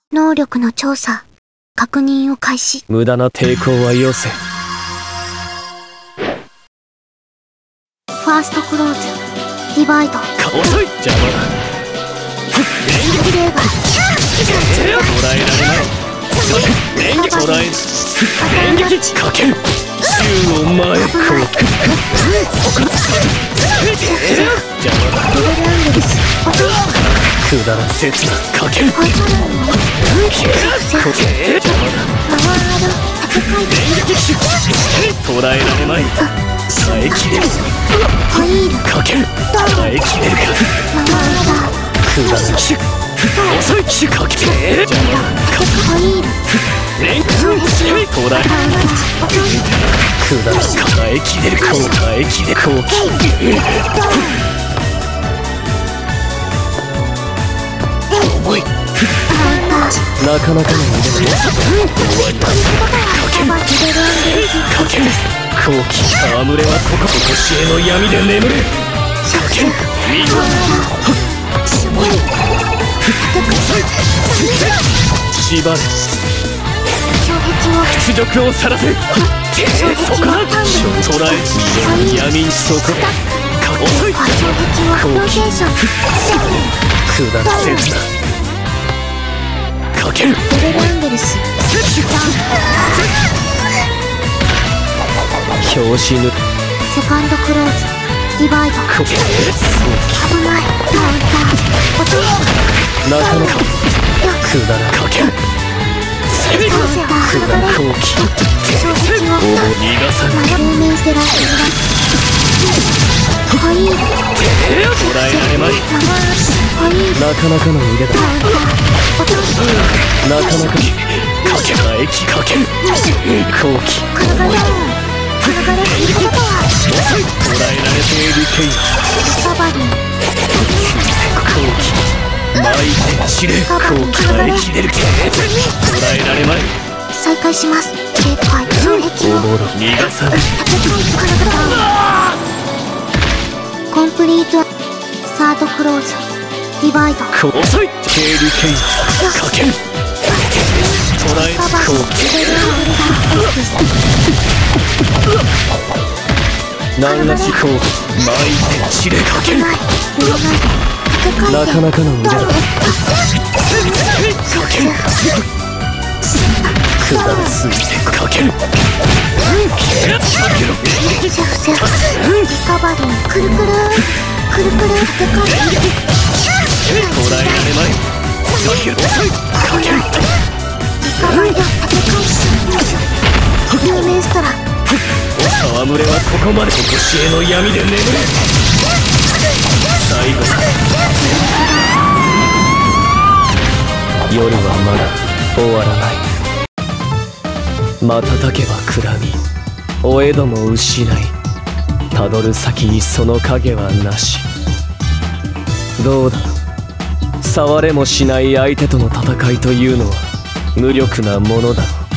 能力の調査、確認を開始。 無駄な抵抗はよせ。 ファーストクローズ、ディバイド。 遅い、邪魔だ。 キレーが捉えられない。連撃捉え、連撃かける。銃を前へこう。邪魔だ。 レベルアングルス。 くだらん刹那かける。 パワード、戦い捉えられまい。耐えきれる。 ホイール、 かける。耐えきれるか。くだらん。遅い。かける。邪魔だ。 ホイール、 連撃捉え。くだらん。耐えきれる。耐えきれる。後期。重い。なかなかの腕だ。終わりだ。かける。後期。戯れはここと星への闇で眠る。かける。見事。縛る。屈辱をさらせ。そこだ。捉え。闇にそこ。遅い。後期。くだらせずな。かける。 レベルアンゲルス。 拍子抜セカンドクローズ、ディバイド。 こ危ない。カウンター、落とす。 なかなかくだらかける。くだら後期。逃がさない。 有名セラホイール、 捉えられまい。 ホイール、 なかなかの腕だ。 落とす。 なかなかかけた液かける。後期。 体がいることは捉えられているケイリカバリー。 後期。巻いて散れ。後期耐えきれる。捉えられまい。 再開します。警戒、障壁をおもろ逃がさない。 コンプリート。サードクローズ、ディバイド。 遅い。経理ケイかける。捉え後期。何らしこう巻いて散れかける。なかなかの腕だ。かける。くだらすぎてかける。かけろ。 リカバリー、くるくるくるくる。 捉えられまい。かけろ。かける。 リカバリー、有名ストラ。 戯れはここまで。星への闇で眠れ。最後。夜はまだ終わらない。瞬けば暗み、お江戸も失い、たどる先にその影はなし。どうだ、触れもしない相手との戦いというのは無力なものだろう。